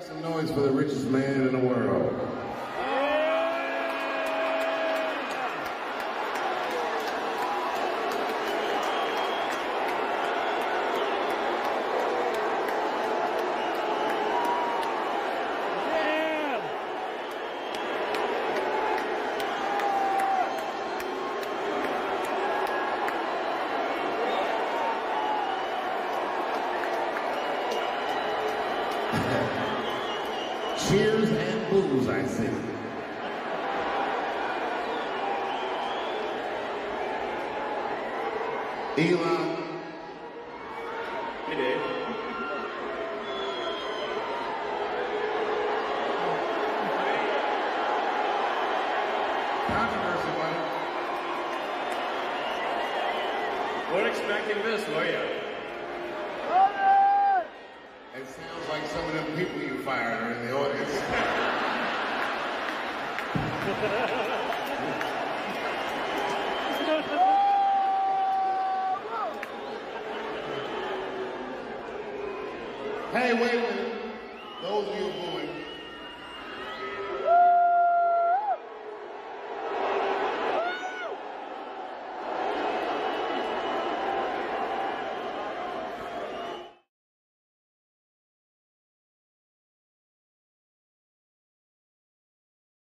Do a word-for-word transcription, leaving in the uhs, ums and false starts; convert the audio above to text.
some noise for the richest man in the world. Cheers and booze, I see. Elon. Hey, Dave. Controversy, buddy. Weren't expecting this, were you? It sounds like some of them people you fired are in the audience. Hey, wait a minute. Those of you booing,